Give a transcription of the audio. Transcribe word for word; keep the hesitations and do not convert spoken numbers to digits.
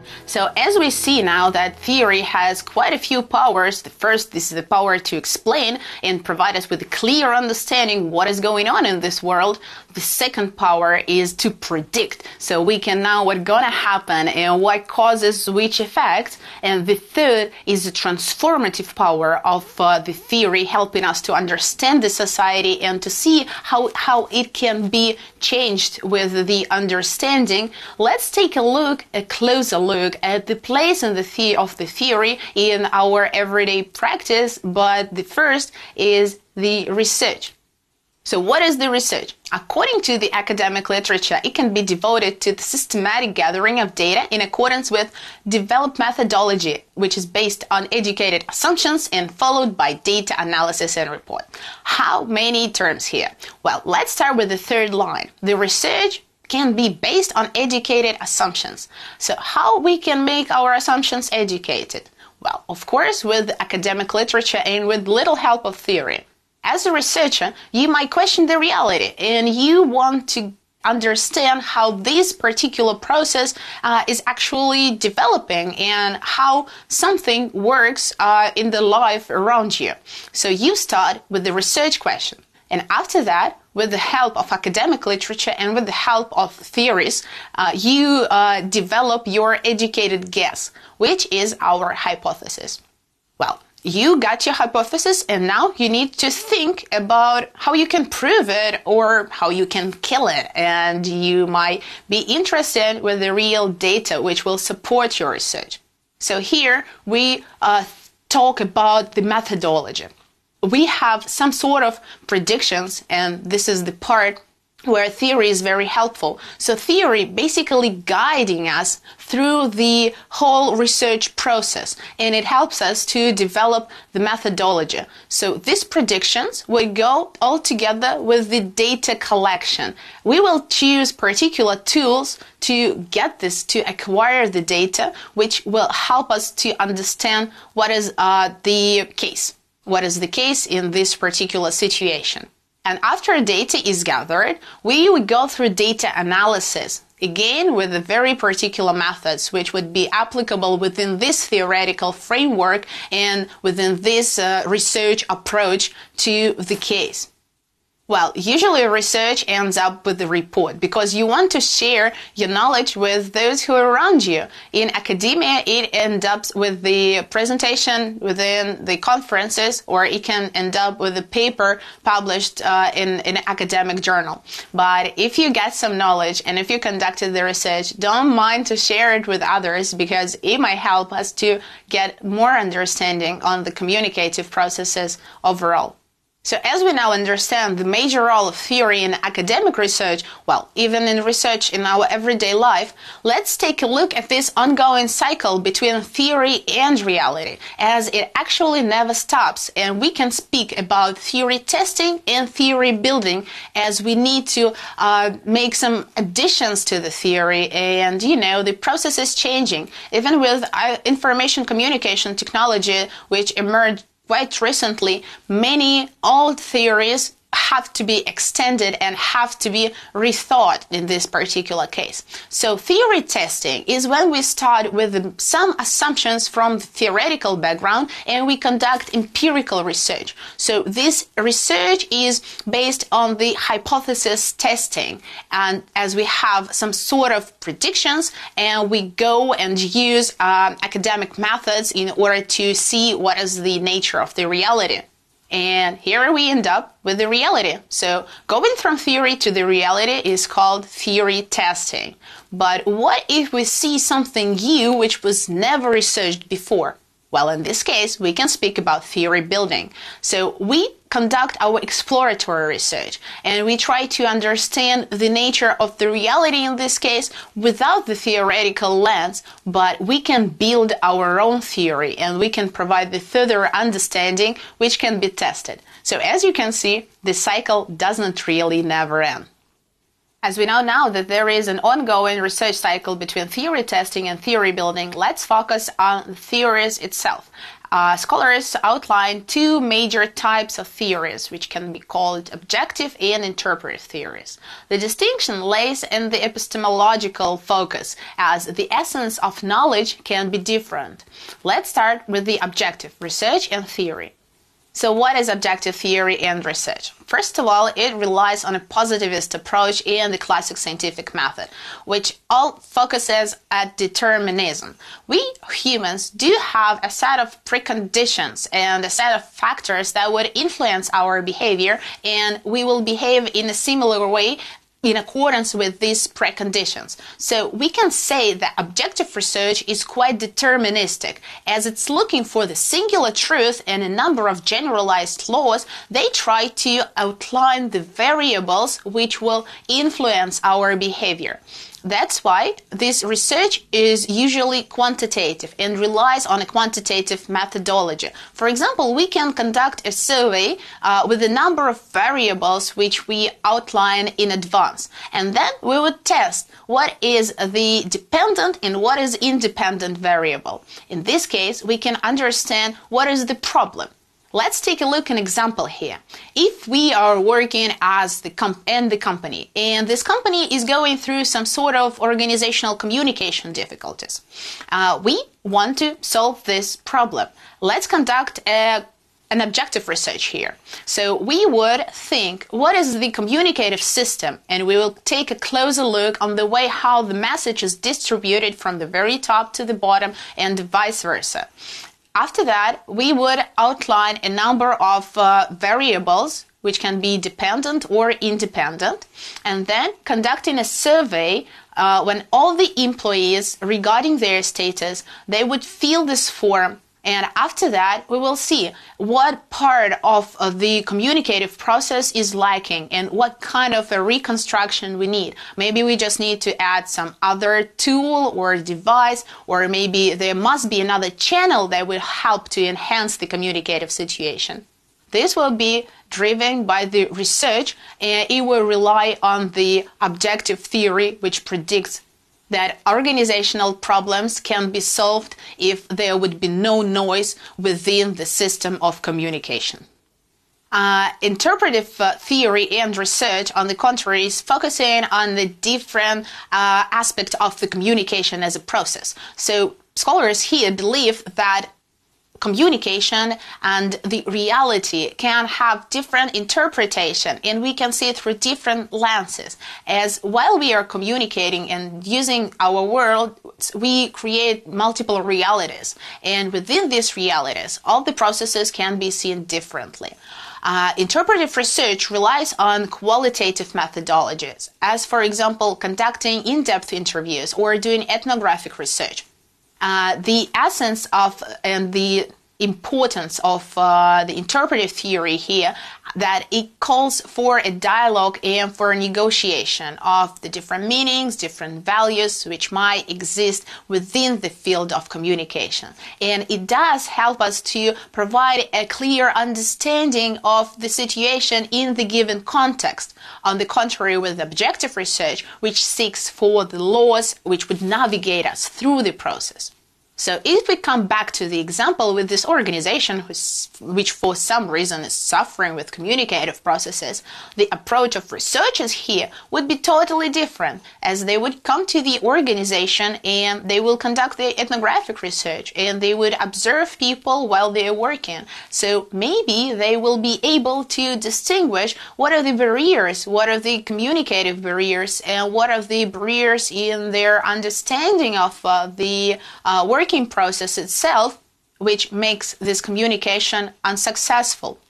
So as we see now that theory has quite a few powers. The first is the power to explain and provide us with a clear understanding what is going on in this world. The second power is to predict. So we can know what's gonna happen and what causes which effects. And the third is the transformative power of uh, the theory, helping us to understand the society and to see how, how it can be changed with the understanding. Let's take a look, a closer look at the place in the the of the theory in our everyday practice. But the first is the research. So what is the research? According to the academic literature, it can be devoted to the systematic gathering of data in accordance with developed methodology, which is based on educated assumptions and followed by data analysis and report. How many terms here? Well, let's start with the third line. The research can be based on educated assumptions. So how we can make our assumptions educated? Well, of course, with academic literature and with little help of theory. As a researcher, you might question the reality and you want to understand how this particular process uh, is actually developing and how something works uh, in the life around you. So you start with the research question. And after that, with the help of academic literature and with the help of theories, uh, you uh, develop your educated guess, which is our hypothesis. Well, you got your hypothesis and now you need to think about how you can prove it or how you can kill it. And you might be interested with the real data which will support your research. So here we uh, talk about the methodology. We have some sort of predictions, and this is the part where theory is very helpful. So theory basically guiding us through the whole research process, and it helps us to develop the methodology. So these predictions will go all together with the data collection. We will choose particular tools to get this, to acquire the data, which will help us to understand what is uh, the case. What is the case in this particular situation. And after data is gathered, we would go through data analysis, again with the very particular methods which would be applicable within this theoretical framework and within this uh, research approach to the case. Well, usually research ends up with the report because you want to share your knowledge with those who are around you. In academia, it ends up with the presentation within the conferences, or it can end up with a paper published uh, in, in an academic journal. But if you get some knowledge and if you conducted the research, don't mind to share it with others because it might help us to get more understanding on the communicative processes overall. So as we now understand the major role of theory in academic research, well, even in research in our everyday life, let's take a look at this ongoing cycle between theory and reality, as it actually never stops. And we can speak about theory testing and theory building as we need to uh, make some additions to the theory. And, you know, the process is changing. Even with uh, information communication technology, which emerged quite recently, many old theories have to be extended and have to be rethought in this particular case. So theory testing is when we start with some assumptions from the theoretical background and we conduct empirical research. So this research is based on the hypothesis testing, and as we have some sort of predictions and we go and use uh, academic methods in order to see what is the nature of the reality. And here we end up with the reality. So going from theory to the reality is called theory testing. But what if we see something new which was never researched before? Well, in this case, we can speak about theory building. So we conduct our exploratory research and we try to understand the nature of the reality in this case without the theoretical lens, but we can build our own theory and we can provide the further understanding which can be tested. So as you can see, the cycle doesn't really never end. As we know now that there is an ongoing research cycle between theory testing and theory building, let's focus on the theories itself. Uh, scholars outline two major types of theories, which can be called objective and interpretive theories. The distinction lays in the epistemological focus, as the essence of knowledge can be different. Let's start with the objective, research and theory. So what is objective theory and research? First of all, it relies on a positivist approach and the classic scientific method, which all focuses at determinism. We humans do have a set of preconditions and a set of factors that would influence our behavior, and we will behave in a similar way in accordance with these preconditions. So we can say that objective research is quite deterministic, as it's looking for the singular truth and a number of generalized laws. They try to outline the variables which will influence our behavior. That's why this research is usually quantitative and relies on a quantitative methodology. For example, we can conduct a survey uh, with a number of variables which we outline in advance, and then we would test what is the dependent and what is independent variable. In this case, we can understand what is the problem. Let's take a look at an example here. If we are working as the comp in the company, and this company is going through some sort of organizational communication difficulties, uh, we want to solve this problem. Let's conduct a an objective research here. So we would think, what is the communicative system? And we will take a closer look on the way how the message is distributed from the very top to the bottom and vice versa. After that, we would outline a number of uh, variables which can be dependent or independent, and then conducting a survey uh, when all the employees, regarding their status, they would fill this form. And after that, we will see what part of uh, the communicative process is lacking and what kind of a reconstruction we need. Maybe we just need to add some other tool or device, or maybe there must be another channel that will help to enhance the communicative situation. This will be driven by the research, and it will rely on the objective theory, which predicts that organizational problems can be solved if there would be no noise within the system of communication. Uh, interpretive uh, theory and research, on the contrary, is focusing on the different uh, aspect of the communication as a process. So scholars here believe that communication and the reality can have different interpretation, and we can see it through different lenses. As while we are communicating and using our world, we create multiple realities, and within these realities, all the processes can be seen differently. Uh, interpretive research relies on qualitative methodologies, as for example, conducting in-depth interviews or doing ethnographic research. Uh, the essence of and the importance of uh, the interpretive theory here, that it calls for a dialogue and for a negotiation of the different meanings, different values which might exist within the field of communication. And it does help us to provide a clear understanding of the situation in the given context. On the contrary, with objective research, which seeks for the laws which would navigate us through the process. So if we come back to the example with this organization, which for some reason is suffering with communicative processes, the approach of researchers here would be totally different, as they would come to the organization and they will conduct their ethnographic research and they would observe people while they are working. So maybe they will be able to distinguish what are the barriers, what are the communicative barriers, and what are the barriers in their understanding of uh, the uh, work process itself, which makes this communication unsuccessful.